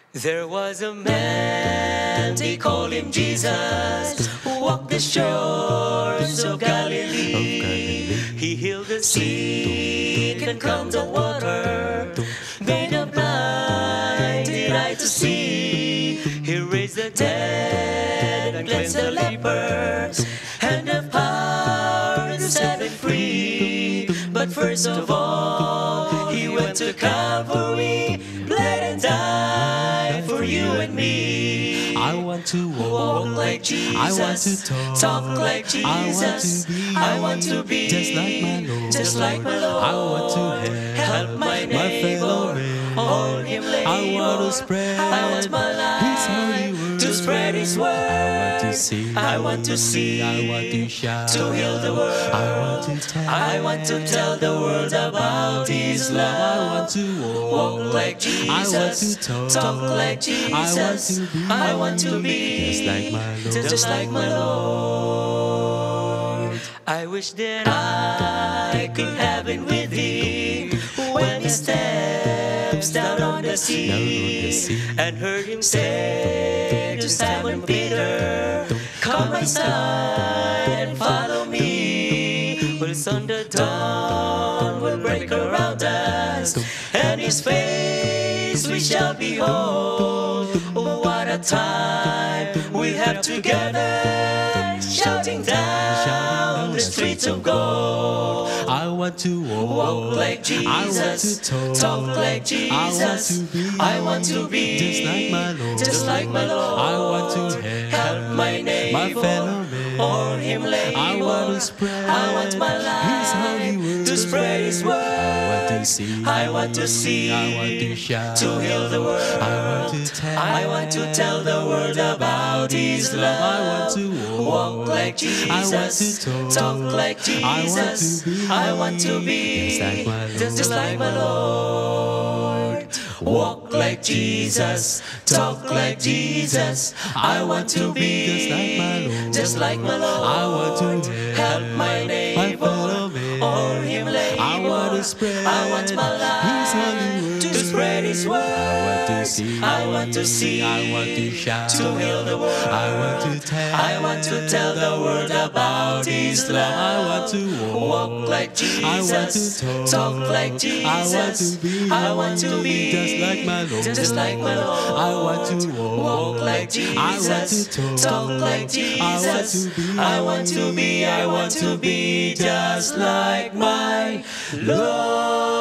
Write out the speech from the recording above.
There was a man, they called him Jesus, who walked the shores of Galilee. He healed the sick and calmed the water, made the blind eye to see. He raised the dead and cleansed the lepers, and the power to set them free. But first of all, he went to Calvary, bled and died for you and me. I want to walk like Jesus. I want to talk like Jesus. I want to be just like my Lord. Just like my Lord. I want to help my neighbor. On him labor. I want to spread I want my His holy life word. to spread His word. I want to see. I want to see. I want to shout. To heal the world. I want to tell. I want to tell the world about His love. I want to walk like Jesus. I want to talk like Jesus. I want to be just like my Lord. Just like my Lord. I wish that I could have been with Him when He steps down on the sea, and heard Him say to Simon Peter, come my son and follow me. Well, sun the dawn will break around us, and His face we shall behold. Oh, what a time we have together, shouting down the streets of gold. I want to walk like Jesus, talk like Jesus. I want to be just like my Lord. Just like my Lord. I want to help my neighbor, my fellow man. Or him labor. I want to spread I want my life His holy word. to spread His word. I want to see. I want to see. I want to shout. To heal the world. I want to tell. I want to tell the world about His love. I want to walk like Jesus. I want to talk like Jesus. I want to be just like my Lord. Walk like Jesus, talk like Jesus. I want to be just like my Lord. I want to help my neighbor, or him labor. I want to spread I want my life to spread His word. I want to see. I want to shout. To heal the world. I want to tell. I want to tell the world about His love. I want to walk like Jesus. I want to talk like Jesus. I want to be just like my Lord. Just like my Lord. I want to walk like Jesus. I want to talk like Jesus. I want to be just like my Lord.